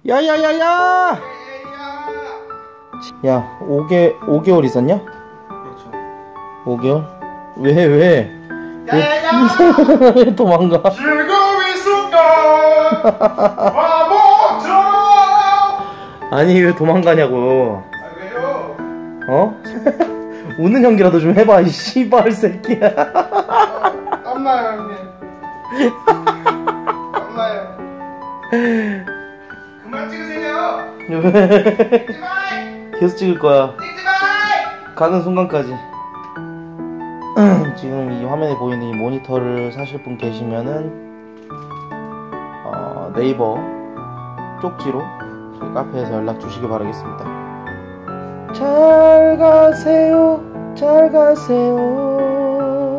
야야야야! 야, 5개월 있었냐? 그렇죠. 5개월? 왜? 야야야! 왜 도망가? 즐거운 순간 바보처럼. 아니, 왜 도망가냐고. 아, 왜요? 어? 우는 연기라도 좀 해봐, 이 씨발 새끼야. 땀나요, 형님. 땀나요. 그만 찍으세요. 왜? 찍지 마. 계속 찍을 거야. 찍지 마. 가는 순간까지. 지금 이 화면에 보이는 이 모니터를 사실 분 계시면은 네이버 쪽지로 저희 카페에서 연락 주시기 바라겠습니다. 잘 가세요, 잘 가세요,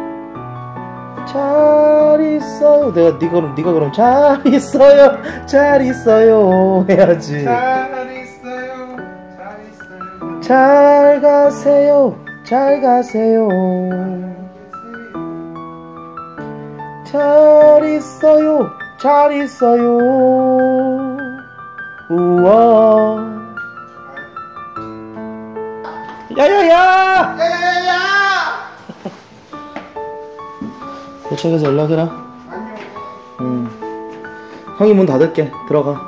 잘 있어요. 네가 그럼 잘 있어요, 잘 있어요 해야지. 잘 있어요. 잘 있어요. 잘 가세요, 잘 가세요, 잘 있어요, 잘 있어요. 우와. 야야야! 야야야야! 도착해서 연락해라. 안녕. 형이 문 닫을게. 들어가.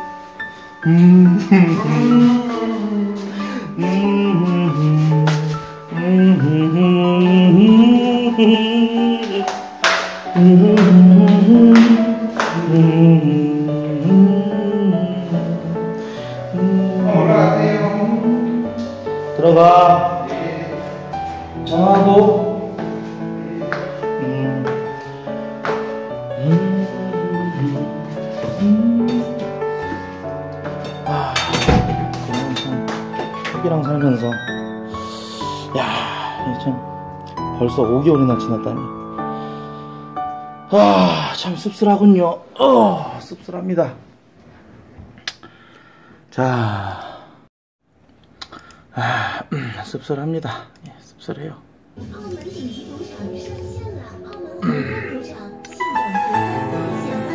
올라가세요. 들어가. 전화하고. 그냥 참 혁이랑 살면서 야, 이게 참 벌써 5개월이나 지났다니. 참 씁쓸하군요. 씁쓸합니다. 자, 씁쓸합니다. 예, 씁쓸해요. 澳门顶级赌场上线了，澳门皇冠赌场性感独特现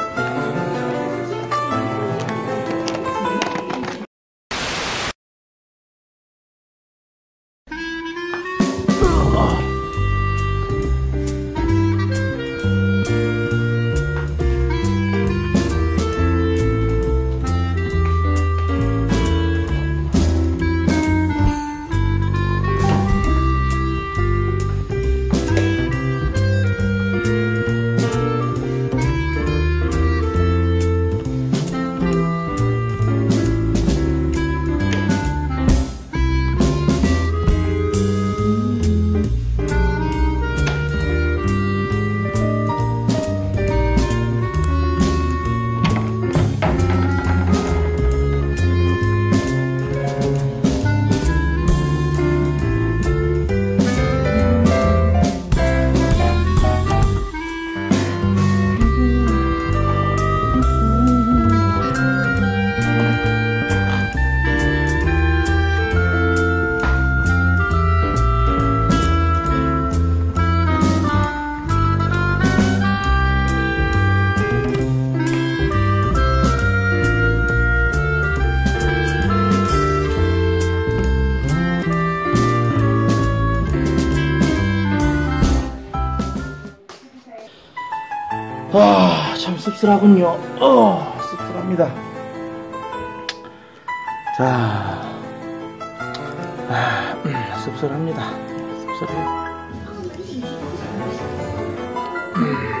참 씁쓸하군요. 씁쓸합니다. 자, 씁쓸합니다. 씁쓸해요.